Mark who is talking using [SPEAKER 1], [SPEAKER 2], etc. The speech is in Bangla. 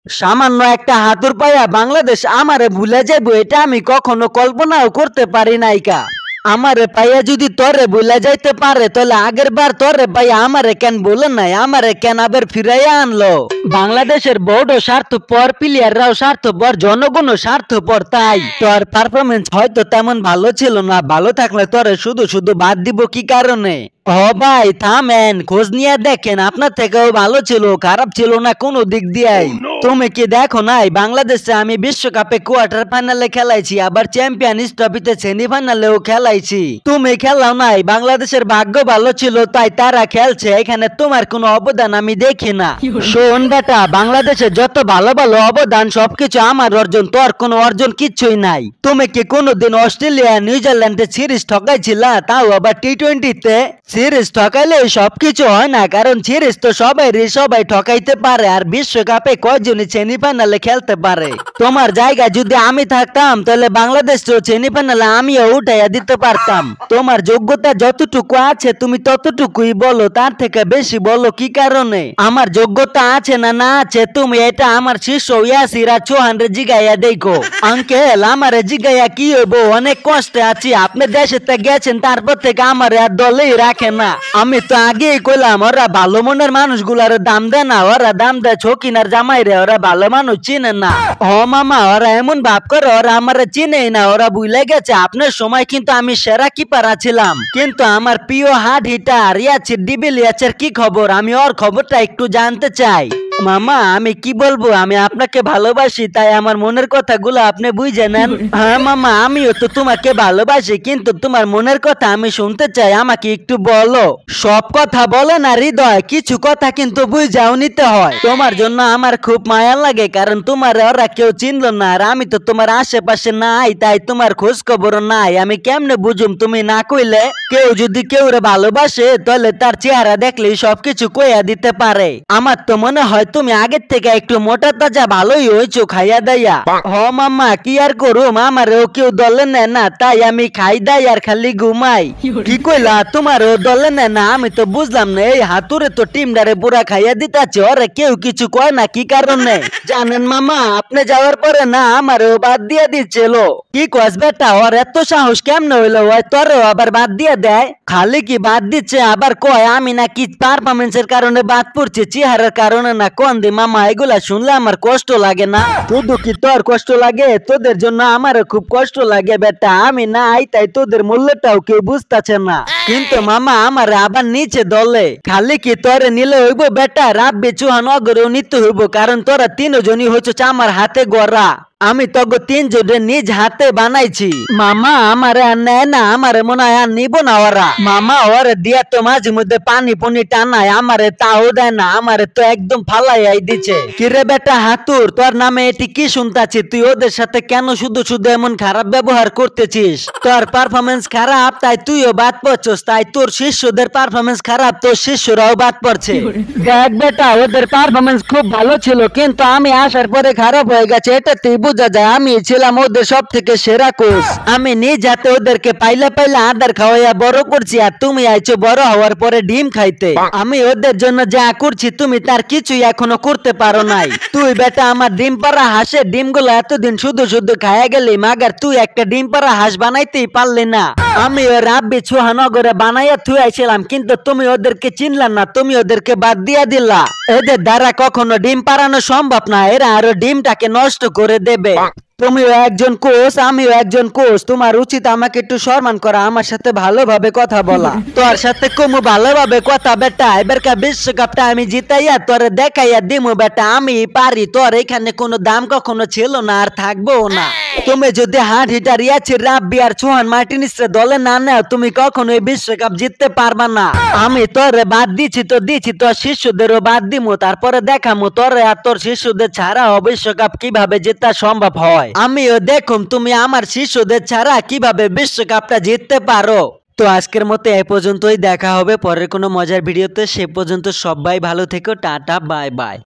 [SPEAKER 1] সামান্য একটা হাতুর পায়া বাংলাদেশ আমারে ভুলে যাইবো এটা আমি কখনো কল্পনাও করতে পারি নাইকা। আমারে পাইয়া যদি তরে ভুলে যাইতে পারে তাহলে আগের বার তরে পাইয়া আমারে কেন বলে নাই, আমারে কেন আবার ফিরাইয়া আনলো। বাংলাদেশের বড় স্বার্থপর প্লেয়াররাও স্বার্থপর, জনগণও স্বার্থপর, তাই তোর পারফরমেন্স হয়তো তেমন ভালো ছিল না। ভালো থাকলে তোরে শুধু শুধু বাদ দিব কি কারণে? ও ভাই থামেন, খোঁজ নিয়ে দেখেন আপনার থেকেও ভালো ছিল, খারাপ ছিল না কোনো দিক দিয়েই। তুমি কি দেখো নাই বাংলাদেশে আমি বিশ্বকাপে কোয়ার্টার ফাইনালে খেলাইছি, আবার চ্যাম্পিয়ন্স ট্রফিতে সেমিফাইনালেও খেলাইছি। তুমি খেলাও নাই, বাংলাদেশের ভাগ্য ভালো ছিল তাই তারা খেলছে, এখানে তোমার কোনো অবদান আমি দেখি না। শোন বেটা, বাংলাদেশে যত ভালো ভালো অবদান সবকিছু আমার অর্জন, তোর কোনো অর্জন কিচ্ছুই নাই। তুমি কি কোনোদিন অস্ট্রেলিয়া নিউজিল্যান্ডে সিরিজ ঠকাইছিলা, তাও আবার টি-20-তে? সিরিজ ঠকাইলে সবকিছু হয় না, কারণ সিরিজ তো সবাই ঠকাইতে পারে, আর বিশ্বকাপে কয়জনই সেমিফাইনালে খেলতে পারে। তোমার জায়গায় যদি আমি থাকতাম তাহলে বাংলাদেশ সেমিফাইনালে আমিও উঠাইয়া দিতে পারতাম। তোমার যোগ্যতা যতটুকু আছে তুমি ততটুকুই বলো, তার থেকে বেশি বলো কি কারণে? আমার যোগ্যতা আছে না না আছে তুমি এটা আমার শিষ্য ইয়াসিরা চৌহানরে জিগাইয়া দেখো। আঙ্কেল আমারে জিগাইয়া কি হইব, অনেক কষ্টে আছি, আপনি দেশে গেছেন তারপর থেকে আমার আর দলেই রাখে না। আমি তো আগেই কইলাম ওরা ভালো মনের মানুষগুলার দাম দেয় না, ওরা দাম দেয় ছকিনার জামাই রে, ওরা ভালো মানুষ চিনে না। ও মামা ওরা এমন ভাব করে ওরা আমার চিনেই না, ওরা ভুলে গেছে আপনার সময় কিন্তু আমি সেরা কিপার ছিলাম। কিন্তু আমার প্রিয় হার্ড হিটার ইয়াসির ডিভিলিয়ার্সের কি খবর, আমি ওর খবরটা একটু জানতে চাই। মামা আমি কি বলবো, আমি আপনাকে ভালোবাসি, তাই আমার মনের কথাগুলো আপনি বুঝে নেন। হ্যাঁ মামা আমিও তো তোমাকে ভালোবাসি, কিন্তু তোমার মনের কথা আমি শুনতে চাই, আমাকে একটু বলো। সব কথা বলে না হৃদয়, কিছু কথা কিন্তু বুঝাও নিতে হয়। তোমার জন্য আমার খুব মায়া লাগে, কারণ তোমার ওরা কেউ চিনলো না, আর আমি তো তোমার আশেপাশে নাই, তাই তোমার খোঁজ খবর নাই। আমি কেমনে বুঝুম তুমি না কইলে? কেউ যদি কেউ ভালোবাসে তাহলে তার চেহারা দেখলেই সবকিছু কইয়া দিতে পারে। আমার তো মনে হয় তুমি আগের থেকে একটু মোটা তাজা ভালোই হয়েছো খাইয়া দাইয়া। হ মামা কি আর করুম, আমারও কেউ দলে নেয় না, তাই আমি খাই দাই আর খালি ঘুমাই। কি কইলা তোমারও দলে নেয় না? আমি তো বুঝলাম না, এই হাতুরে তো টিমটারে পুরা খাইয়া দিতেছে, ওরে কেউ কিছু কয় না কি কারণে? জানেন মামা আপনি যাওয়ার পরে না আমারও বাদ দিয়ে দিচ্ছিল। কি কস বেটা, ওর এত সাহস কেমনে হইলো, ওই তোরেও আবার বাদ দিয়ে দেয়? খালি কি বাদ দিচ্ছে আবার কয় আমি নাকি পারফরমেন্সের কারণে বাদ পড়ছি, চেহারার কারণে না। কোন দি মামা এগুলা শুনলে আমার কষ্ট লাগে না? শুধু কি তোর কষ্ট লাগে, তোদের জন্য আমারও খুব কষ্ট লাগে বেটা। আমি না আইতাই তোদের মূল্যটাও কেউ বুঝতেছে না, কিন্তু মামা আমার আবার নিচে দলে। খালি কি তোরে নিলে হইব বেটা, রাব্বি চৌহান অগরেও নিতে হইব, কারণ তোরা তিনজনই হইছ আমার হাতে গড়া। আমি তো তিনজনে নিজ হাতে বানাইছি। মামা আমারে আর নেয় না, আমারে মনে হয় আর নিব না ওরা। মামা ওরে দিয়া তো মাঝে মধ্যে পানি পুনি টানায়, আমারে তাও দেয় না, আমারে তো একদম ফালাইয়াই দিচ্ছে। কিরে বেটা হাতুর, তোর নামে এটি কি শুনতাছি? তুই ওদের সাথে কেন শুধু শুধু এমন খারাপ ব্যবহার করতেছিস? তোর পারফরমেন্স খারাপ তাই তুইও বাদ পড়ছস, তাই তোর শিষ্যদের পারফরমেন্স খারাপ, তোর শিষ্যরাও বাদ পড়ছে। দেখ বেটা ওদের পারফরমেন্স খুব ভালো ছিল, কিন্তু আমি আসার পরে খারাপ হয়ে গেছে, এটা তুই বুঝা যায়। আমি ছিলাম ওদের সব থেকে সেরা কোচ, আমি নিজ হাতে ওদেরকে পাইলা আদার খাওয়াইয়া বড় করছি, আর তুমি আইছো বড় হওয়ার পরে ডিম খাইতে। আমি ওদের জন্য যা করছি তুমি তার কিছুই এখনো করতে পারো নাই। তুই বেটা আমার ডিম পাড়া হাঁসের ডিমগুলো এতদিন শুধু শুধু খাইয়া গেলি, মাগার তুই একটা ডিম পাড়া হাঁস বানাইতেই পারলি না। আমি ওই রাব্বি চৌহানগরে বানাইয়া থুয়াইছিলাম, কিন্তু তুমি ওদেরকে চিনলা না, তুমি ওদেরকে বাদ দিয়া দিলা। এদের দ্বারা কখনো ডিম পাড়ানো সম্ভব না, এরা আরো ডিমটাকে নষ্ট করে দেবে। তুমিও একজন কোচ আমিও একজন কোচ, তোমার উচিত আমাকে একটু সম্মান করা, আমার সাথে ভালোভাবে কথা বলা। তোর সাথে কমু ভালোভাবে কথা বেটা, এবারকার বিশ্বকাপটা আমি জিতাইয়া তোরে দেখাইয়া দিমু বেটা, আমি পারি। তোর এখানে কোনো দাম কখনো ছিল না আর থাকবো না। তুমি যদি হার্ড হিটার ইয়াসির রাব্বি আর চৌহান মার্টিনেজকে দলে না নাও, তুমি কখনো এই বিশ্বকাপ জিততে পারবা না। আমি তোরে বাদ দিছি তো দিছি, তোর শিষ্যদেরও বাদ দিমু, তারপরে দেখামু তোরে আর তোর শিষ্যদের ছাড়া বিশ্বকাপ কিভাবে জেতা সম্ভব হয়। আমিও দেখুম তুমি আমার শিষ্যদের ছাড়া কিভাবে বিশ্বকাপটা জিততে পারো। তো আজকের মতো এই পর্যন্তই, দেখা হবে পরের কোনো মজার ভিডিওতে। সে পর্যন্ত সবাই ভালো থেকো, টাটা বাই বাই।